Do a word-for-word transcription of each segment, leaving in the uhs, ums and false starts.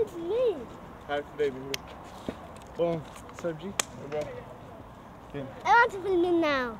to me. Här till dig, min bror. Bon, Sergi, är det bra? Fin. I want to film it now.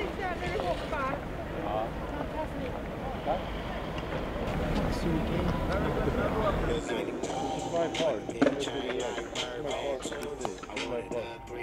Suki. my part. It's my part. It's my part.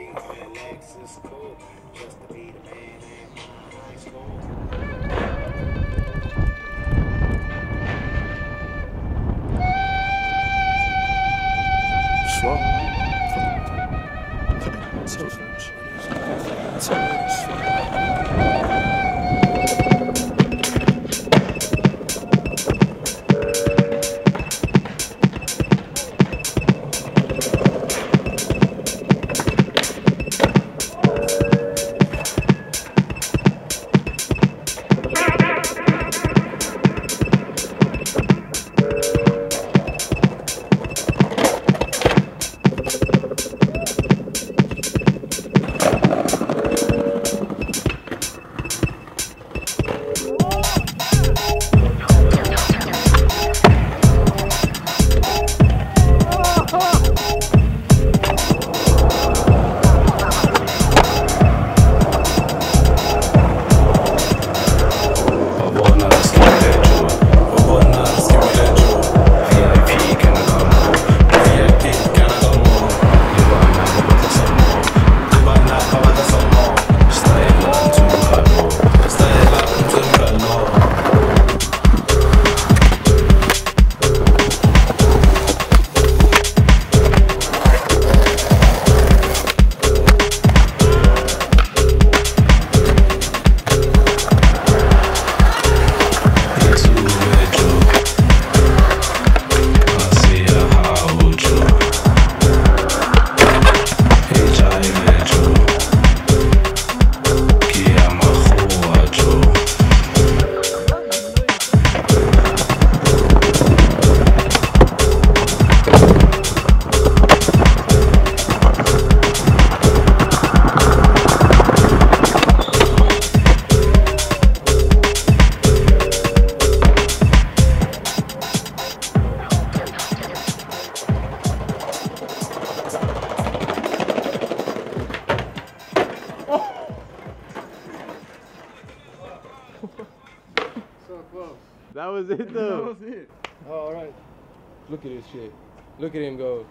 That was it though. That was it. Oh, all right. Look at this shit. Look at him go.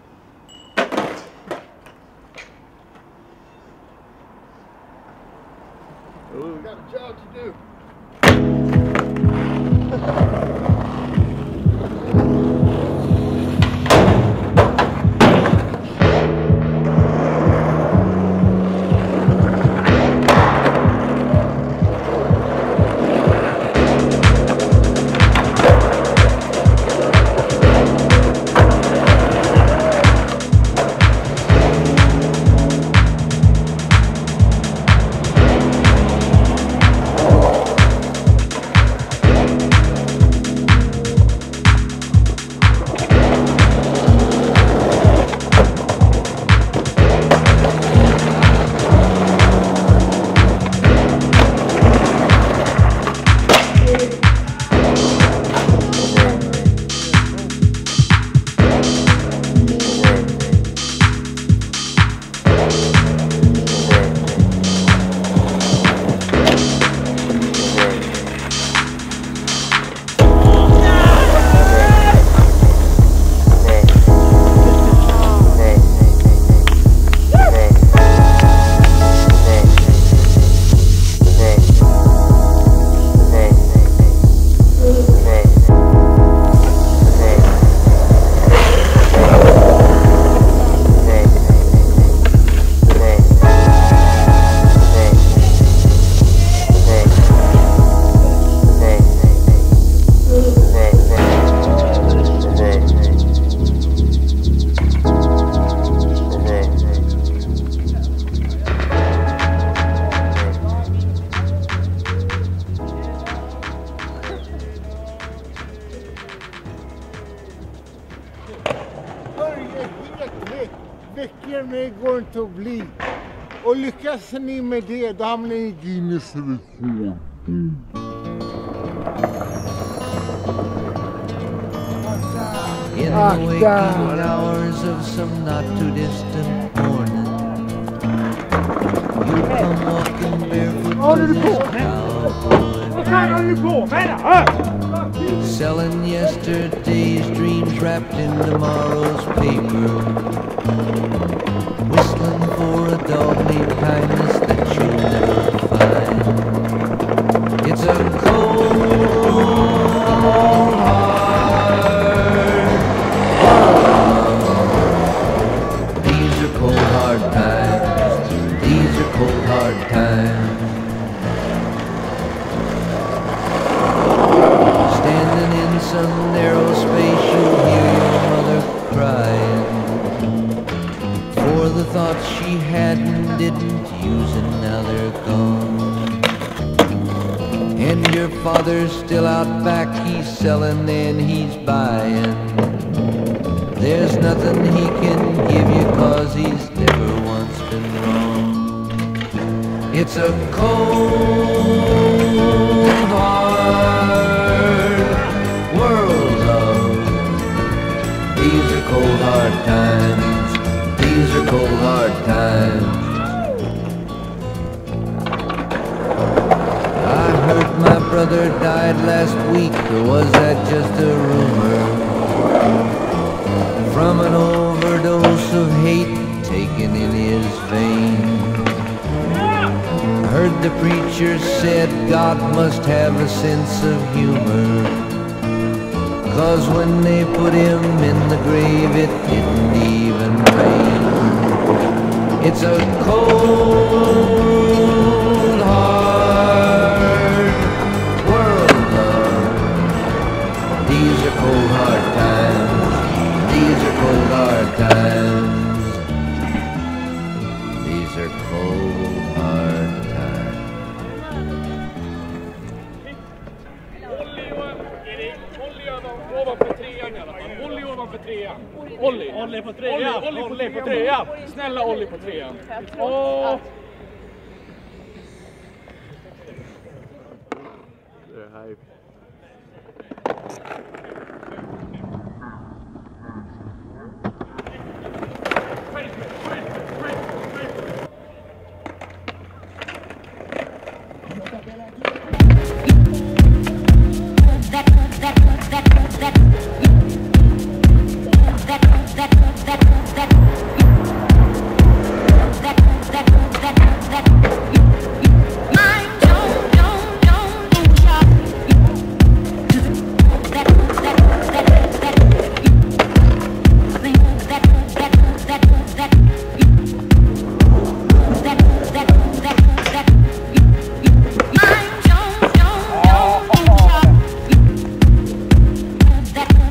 Ooh. Got a job to do. Veckan är går inte att bli. Och lyckas ni med det, då hamnar ni i Guinness rekord. In the waking hours of some not too distant morning, you come walking barefoot to this cowboy. selling yesterday's dreams wrapped in tomorrow's paper, whistling for a dog named kindness that you'll never find. It's a cold, hard world. These are cold, hard times. These are cold, hard times. Standing in some narrow space, you'll hear your mother crying for the thoughts she had and didn't use, and now they're gone. And your father's still out back, he's selling and he's buying. There's nothing he can give you, 'cause he's never once been wrong. It's a cold, hard world, love. These are cold, hard times. These are cold, hard times. I heard my brother died last week, or was that just a rumor? From an overdose of hate taken in his veins. Heard the preacher said God must have a sense of humor, 'cause when they put him in the grave it didn't even rain. It's a cold, hard world, love. These are cold, hard times. These are cold, hard times. These are cold, hard times. Ovanför trean i alla fall. Olli ovanför trean. Olli. Olli på trean. Olli, Olli på trean. Snälla Olli på trean. Åh. They're hype. That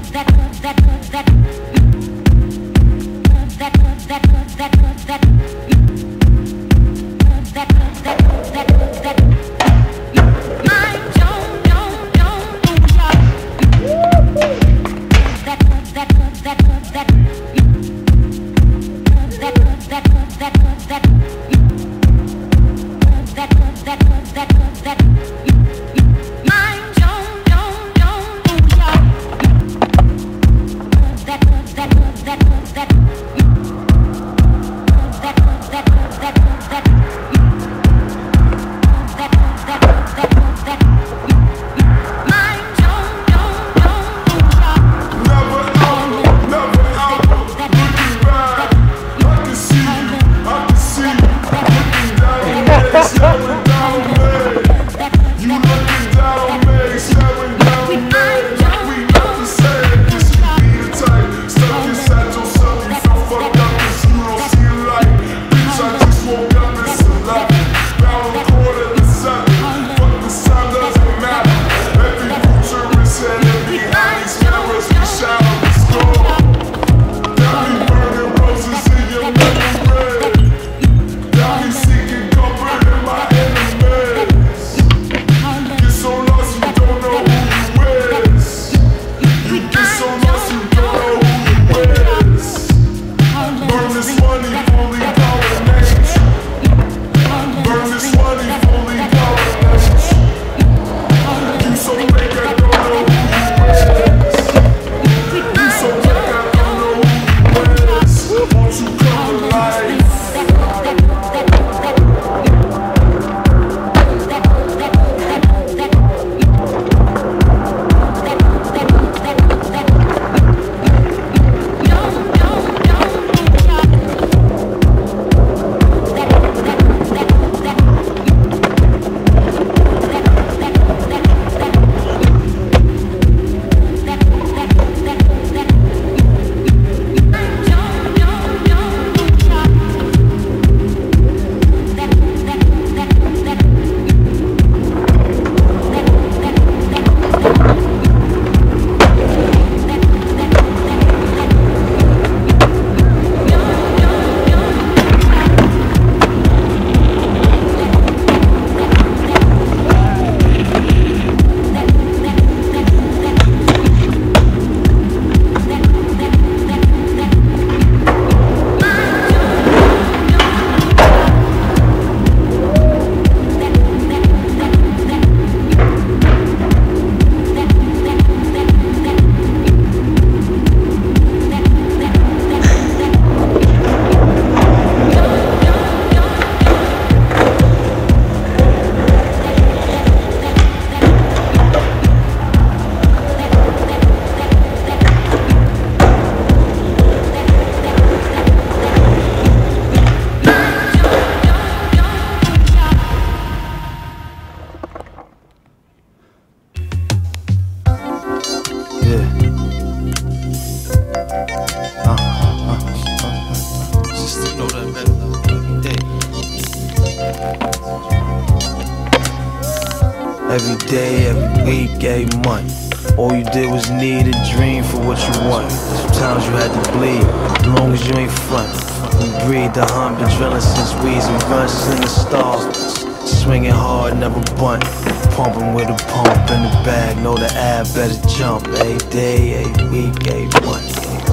day, every week, every month. All you did was need a dream for what you want. Sometimes you had to bleed, as long as you ain't front. We breathe the hump, been drilling since weeds and run, slinging stars. Swinging hard, never bunt. Pumping with a pump in the bag, know the ab better jump. Every day, every week, every month.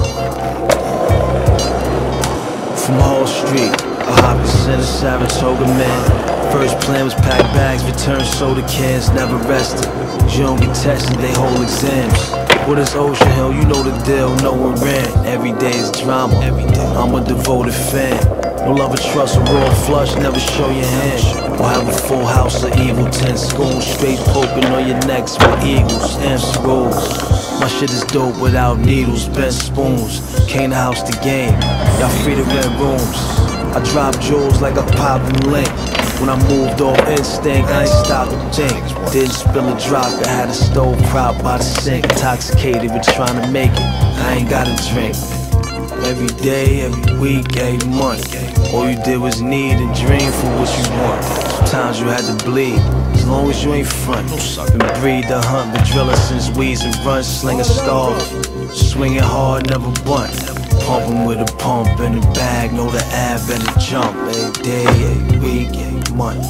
From Hall Street, a hopping center, Saratoga man. First plan was pack bags, return soda cans, never rested. You don't get tested, they hold exams. What is Ocean Hill? You know the deal, no one ran. Every day is drama, I'm a devoted fan. No love or trust, a raw flush, never show your hand. Or have a full house of evil, ten scones straight poking on your necks with eagles, amps and rolls. My shit is dope without needles, bent spoons. Came to house the game, y'all free to rent rooms. I drop jewels like a poppin' link. When I moved off instinct, I ain't stopped to think. Didn't spill a drop, I had a stove prop by the sink. Intoxicated with trying to make it, I ain't gotta drink. Every day, every week, every month. All you did was need and dream for what you want. Sometimes you had to bleed, as long as you ain't front. Been breed the hunt, been drilling since weeds and runs, slinging stars. Swinging hard, never bunt. Pumping with a pump in the bag, know the ab better jump. Every day, every week, every month.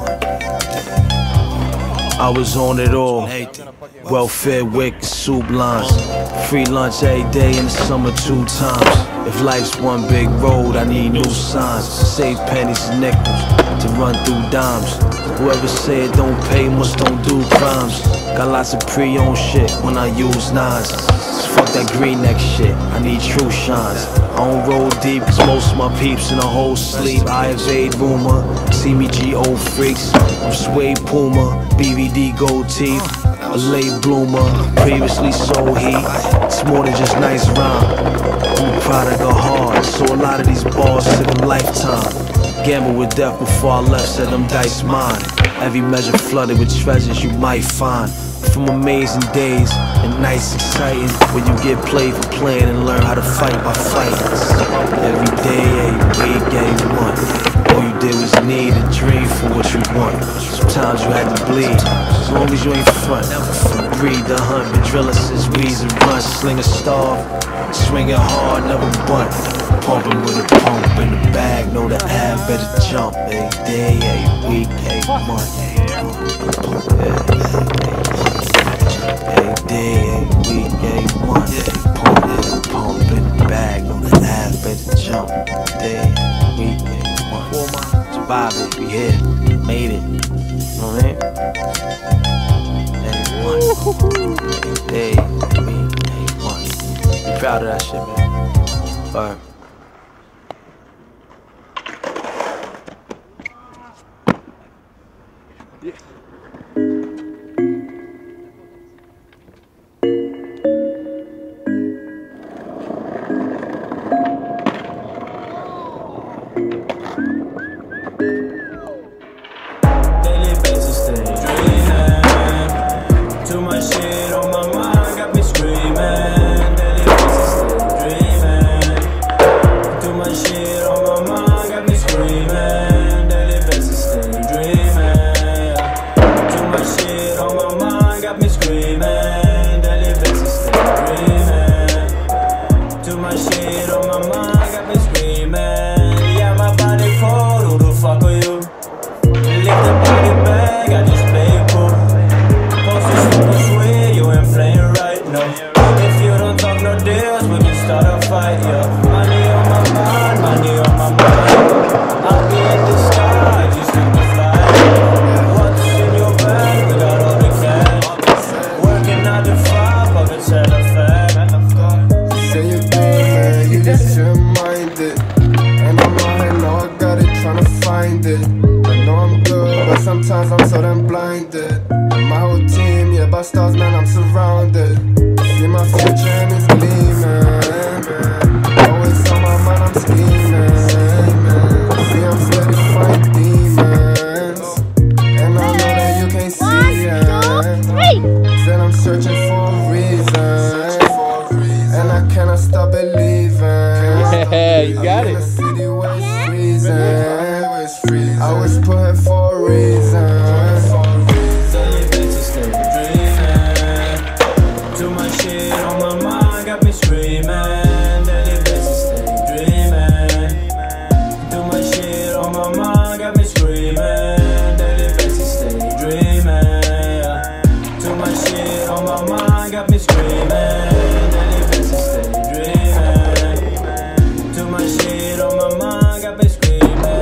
I was on it all. Welfare, wick, soup lines. Free lunch every day in the summer two times. If life's one big road, I need new signs. Save pennies and nickels to run through dimes. Whoever said don't pay must don't do crimes. Got lots of pre-owned shit when I use nines. Fuck that green neck shit, I need true shines. I don't roll deep cause most of my peeps in a whole sleep. I evade rumor, see me G O freaks. I'm Suede Puma, B V D gold teeth. A late bloomer, previously sold heat. It's more than just nice rhyme. I'm a product of hard, so a lot of these bars took a lifetime. Gamble with death before I left, said them dice mine. Every measure flooded with treasures you might find. From amazing days and nights exciting, when you get played for playing and learn how to fight by fighting. Every day, every week, every month. All you did was need a dream for what you want. Sometimes you had to bleed, as long as you ain't front. Breed the hunt, been drilling since weeds and runs, sling a starve. Swinging hard, never bunt. Pumping with a pump in the bag, know the ab better jump. Every day, every week, every month. Every day, every week, every month. Pump, pump in the bag, know the ab better jump. Every day, every week, every month. Survived it, we here, made it. You know what I mean? Every month, every day, every week, every month. Be proud of that shit, man. Alright. Sometimes I'm so damn blinded. And my whole team, yeah, by stars, man, I'm surrounded. See my future and it's gleaming. Always on my mind, I'm scheming. See, I'm steady fighting demons. And I know that you can't see it. Said I'm searching for a reason. And I cannot stop believing. Yeah, you got I'm it. in a city where it's freezing. I was put here for a reason. much shit on my mind, got me screaming. Daily basis, stay dreaming. Too much shit on my mind, got me screaming. Daily basis, stay dreaming. Too much shit on my mind, got me screaming. Daily basis, stay dreaming. Too much shit on my mind, got me screaming.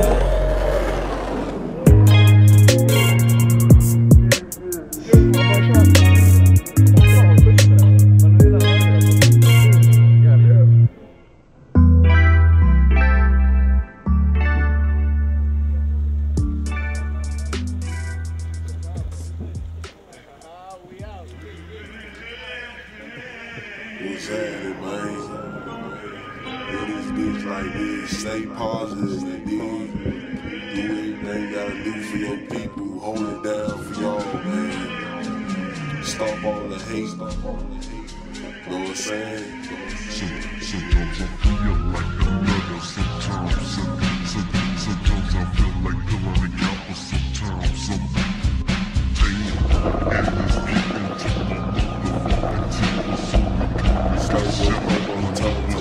What's happening, man? With this bitch like this, stay positive, and then do everything you gotta do for your people, hold it down for y'all, man. Stop all the hate, know what I'm saying? Sometimes I feel like another, sometimes, sometimes I feel like pulling the apple, sometimes, some damn, and it's getting to my motherfucking temple, so Start working up on the top of the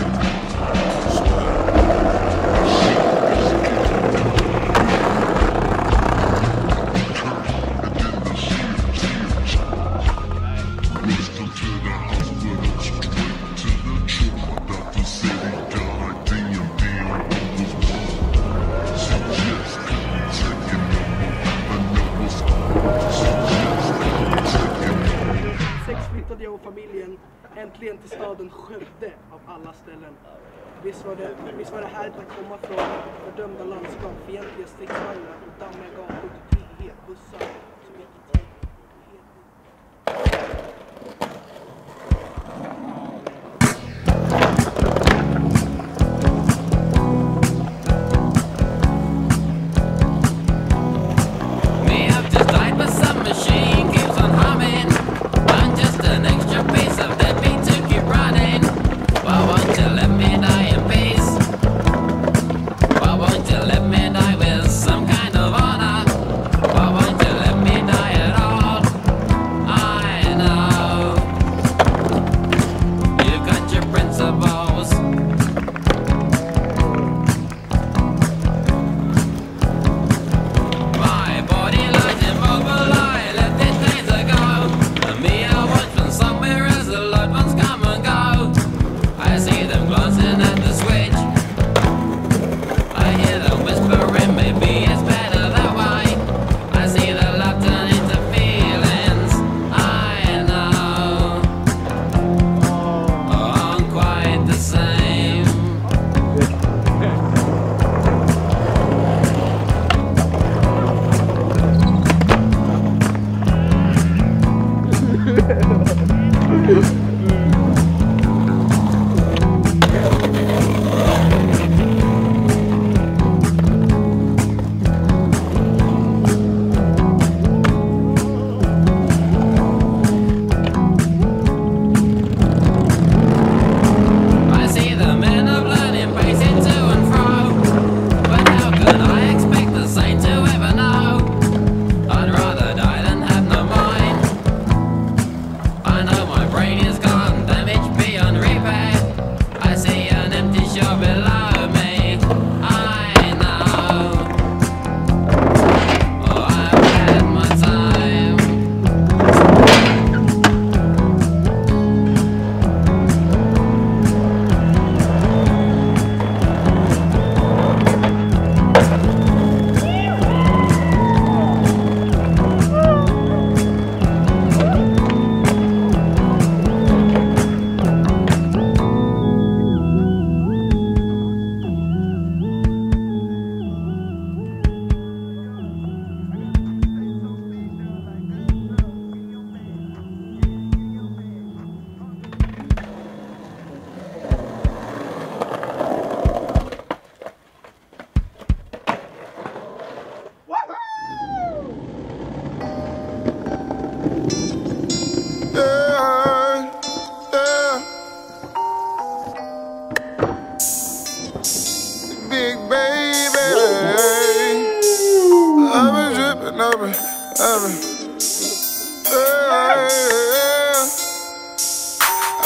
Listen to the hospital, straight to the truth. My doctor said he died, damn, damn, what was wrong? She just couldn't take it no more, and that was all. She just couldn't take it no more. Sex flyttade jag och familjen äntligen till staden Skövde av alla ställen. Visst var det, visst var det härligt att komma från fördömda landskap, fientliga stridsvagnar och dammiga gator till trygghet, bussar som gick i tid. Why won't you let me die with some kind of honor? Why won't you let me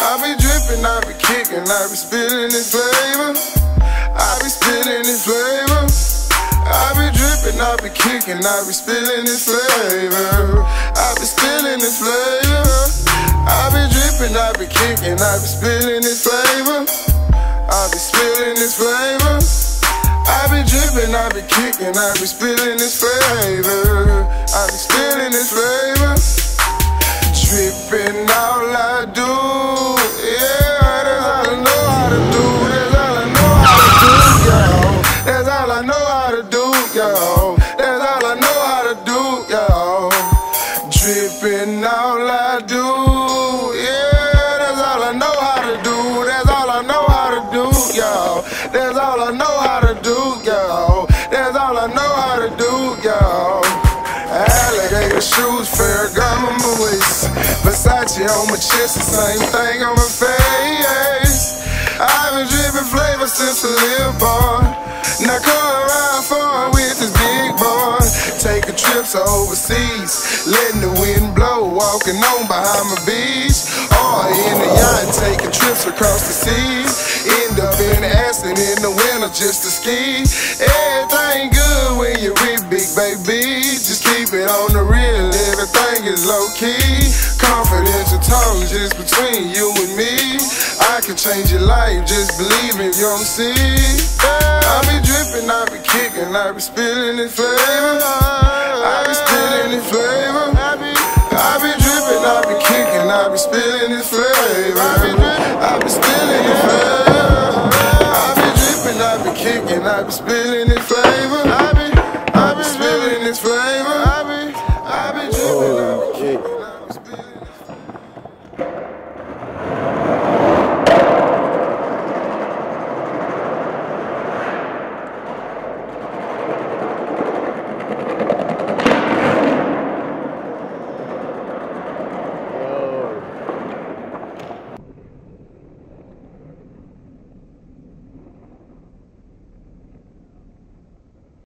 I be dripping, I be kicking, I be spilling this flavor. I be spilling this flavor. I be dripping, I be kicking, I be spilling this flavor. I be spilling this flavor. I be dripping, I be kicking, I be spilling this flavor. I be spilling this flavor. I be dripping, I be kicking, I be spilling this flavor. I be spilling this flavor. Dripping all I do, yeah, that's all I know how to do. That's all I know how to do, yo. That's all I know how to do, yo. Dripping all I do, yeah. That's all I know how to do. That's all I know how to do, yo. That's all I know how to do, yo. That's all I know how to do, yo. Alligator shoes, Ferragamo on my waist, Versace on my chest, the same thing on my face. I've been dripping flavor since a little boy. Now come around for with this big boy. Taking trips overseas, letting the wind blow, walking on behind my beach. Or in the yacht, taking trips across the seas. End up in Aspen in the winter just to ski. Everything good when you're with big baby. Just keep it on the real, everything is low key. Confidential talk just between you and me. I can change your life, just believe if you don't see. I be dripping, I be kicking, I be spilling this flavor. I be spilling this flavor. I be dripping, I be kicking, I be spilling this flavor. I be spilling this flavor. I be dripping, I be kicking, I be spilling this flavor. I be, I be spilling this flavor.